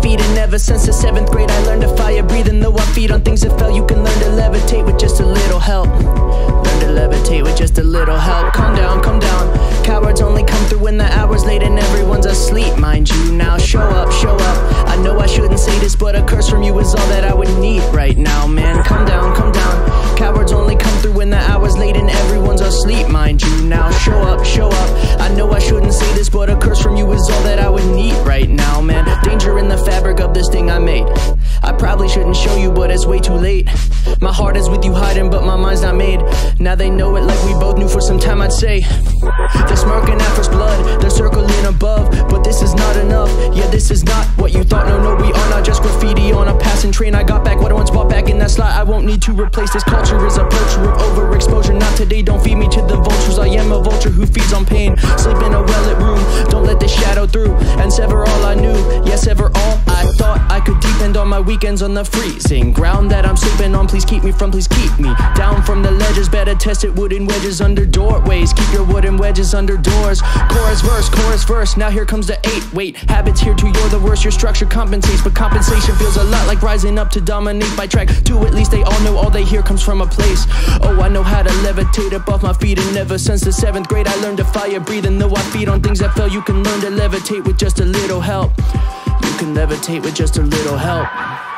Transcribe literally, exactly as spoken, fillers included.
feet, and ever since the seventh grade I learned to fire breathing. Though I feed on things that fell, you can learn to levitate with just a little help. Learn to levitate with just a little help. Calm down, calm down. Cowards only come through when the hour's late and everyone's asleep, mind you. Now show up, show up. I know I shouldn't say this, but a curse from you is all that I would need right now, man. Calm down, calm down. Cowards only come through when the hour's late and everyone's asleep, mind you. Now show up, show up. I know I shouldn't say this, but a curse from you is all that I would need right now, man. Danger in the fabric of this thing I made. I probably shouldn't show you, but it's way too late. My heart is with you hiding, but my mind's not made. Now they know it like we both knew for some time, I'd say. They're smirking at first blood, they're circling above, but this is not enough. Yeah, this is not what you thought. No, no, we are not just graffiti on a passing train. I got back what I once bought back in that slot. I won't need to replace this culture. Is a poacher of overexposure. Not today, don't feed me to the vultures. I am a vulture who feeds on pain. Sleep in a well-lit room, don't let the shadow through and sever all I knew. Yes, ever all I thought I could depend on my weekends on the freezing ground that I'm sleeping on. Please keep me from, please keep me down from the ledges. Better test it, wooden wedges under doorways. Keep your wooden wedges under doors. Chorus verse, chorus verse. Now here comes the eight. Wait, habits here too, you're the worst. Your structure compensates, but compensation feels a lot like rising up to dominate. By track two, at least they all know all they hear comes from a place. Oh, I know how to levitate up off my feet, and ever since the seventh grade I learned to fire breathe. And though I feed on things that fell, you can learn to levitate with just a little help. You can levitate with just a little help.